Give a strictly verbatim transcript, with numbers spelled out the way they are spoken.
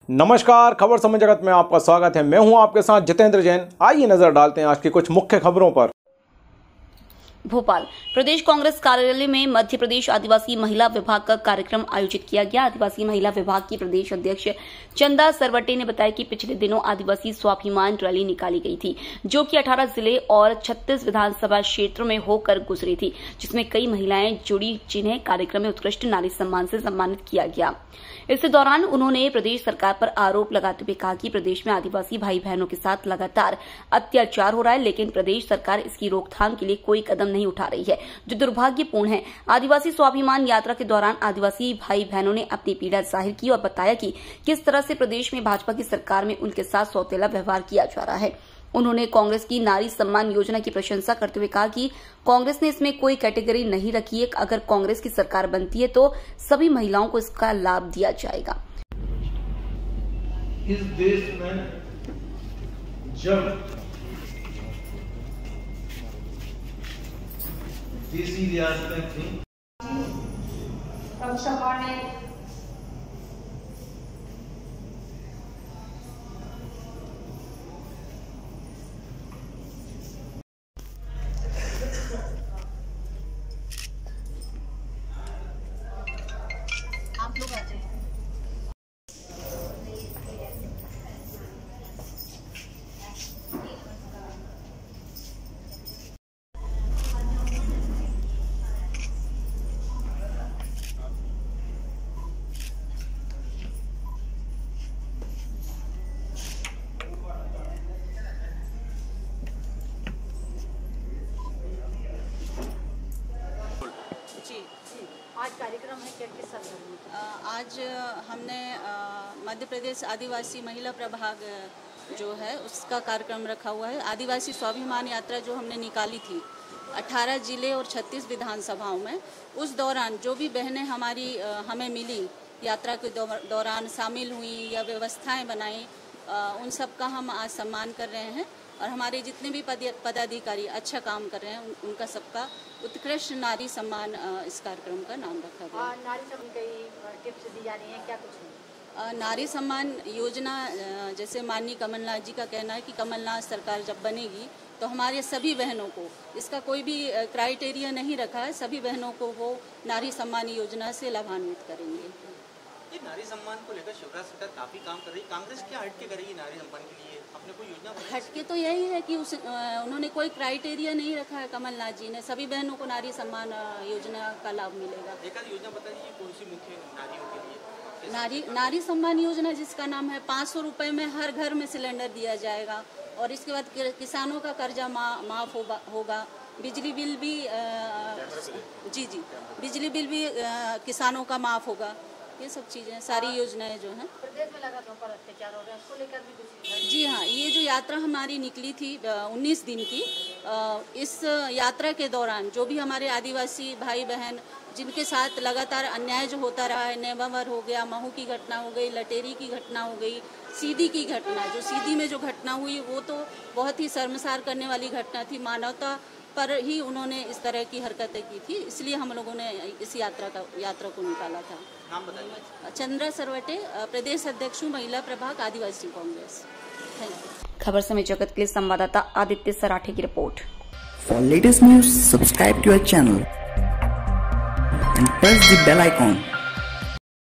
नमस्कार, खबर समय जगत में आपका स्वागत है। मैं हूं आपके साथ जितेंद्र जैन। आइए नजर डालते हैं आज की कुछ मुख्य खबरों पर। भोपाल प्रदेश कांग्रेस कार्यालय में मध्य प्रदेश आदिवासी महिला विभाग का कार्यक्रम आयोजित किया गया। आदिवासी महिला विभाग की प्रदेश अध्यक्ष चंदा सरवटे ने बताया कि पिछले दिनों आदिवासी स्वाभिमान रैली निकाली गई थी, जो कि अठारह जिले और छत्तीस विधानसभा क्षेत्रों में होकर गुजरी थी, जिसमें कई महिलाएं जुड़ी, जिन्हें कार्यक्रम में उत्कृष्ट नारी सम्मान से सम्मानित किया गया। इस दौरान उन्होंने प्रदेश सरकार पर आरोप लगाते हुए कहा कि प्रदेश में आदिवासी भाई बहनों के साथ लगातार अत्याचार हो रहा है, लेकिन प्रदेश सरकार इसकी रोकथाम के लिए कोई कदम नहीं उठा रही है, जो दुर्भाग्यपूर्ण है। आदिवासी स्वाभिमान यात्रा के दौरान आदिवासी भाई बहनों ने अपनी पीड़ा जाहिर की और बताया कि किस तरह से प्रदेश में भाजपा की सरकार में उनके साथ सौतेला व्यवहार किया जा रहा है। उन्होंने कांग्रेस की नारी सम्मान योजना की प्रशंसा करते हुए कहा कि कांग्रेस ने इसमें कोई कैटेगरी नहीं रखी है। अगर कांग्रेस की सरकार बनती है तो सभी महिलाओं को इसका लाभ दिया जाएगा। इस देश में जब देसी रियासतें थी, आप लोग आ जाइए। आज कार्यक्रम है क्या, किस संदर्भ में? आज हमने मध्य प्रदेश आदिवासी महिला प्रभाग जो है उसका कार्यक्रम रखा हुआ है। आदिवासी स्वाभिमान यात्रा जो हमने निकाली थी अठारह जिले और छत्तीस विधानसभाओं में, उस दौरान जो भी बहनें हमारी हमें मिली, यात्रा के दौरान शामिल हुई या व्यवस्थाएं बनाई, उन सब का हम आज सम्मान कर रहे हैं। और हमारे जितने भी पदाधिकारी अच्छा काम कर रहे हैं, उन, उनका सबका उत्कृष्ट नारी सम्मान इस कार्यक्रम का नाम रखा गया। नारी सम्मान कई टिप्स दी जा रही हैं, क्या कुछ है? नारी सम्मान योजना, जैसे माननीय कमलनाथ जी का कहना है कि कमलनाथ सरकार जब बनेगी तो हमारे सभी बहनों को, इसका कोई भी क्राइटेरिया नहीं रखा है, सभी बहनों को वो नारी सम्मान योजना से लाभान्वित करेंगे। ये नारी सम्मान को लेकर शिवराज सरकार काफी काम कर रही है, कांग्रेस क्या हटके करेगी नारी सम्मान के लिए? आपने कोई योजना बनाई? हटके तो यही है कि उस उन्होंने कोई क्राइटेरिया नहीं रखा है कमलनाथ जी ने, सभी बहनों को नारी सम्मान योजना का लाभ मिलेगा। एक आध योजना बताइए कौन सी मुख्य नारियों के लिए? नारी नारी सम्मान योजना जिसका नाम है, पाँच सौ रुपये में हर घर में सिलेंडर दिया जाएगा, और इसके बाद किसानों का कर्जा मा, माफ होगा, होगा बिजली बिल भी आ, जी जी बिजली बिल भी आ, किसानों का माफ होगा। ये सब चीज़ें, सारी योजनाएं जो हैं। प्रदेश में लगातार पर अत्याचार हो रहा है, उसको लेकर भी कुछ? जी हाँ, ये जो यात्रा हमारी निकली थी उन्नीस दिन की, इस यात्रा के दौरान जो भी हमारे आदिवासी भाई बहन जिनके साथ लगातार अन्याय जो होता रहा है, नेवावर हो गया, महू की घटना हो गई, लटेरी की घटना हो गई, सीधी की घटना, जो सीधी में जो घटना हुई वो तो बहुत ही शर्मसार करने वाली घटना थी। मानवता पर ही उन्होंने इस तरह की हरकतें की थी, इसलिए हम लोगों ने इस यात्रा का यात्रा को निकाला था। नाम बताइए। चंद्रा सरवटे, प्रदेश अध्यक्ष महिला प्रभाग आदिवासी कांग्रेस। Thank you. खबर समय जगत के लिए संवाददाता आदित्य सराठे की रिपोर्ट। For latest news subscribe to our channel and press the bell icon.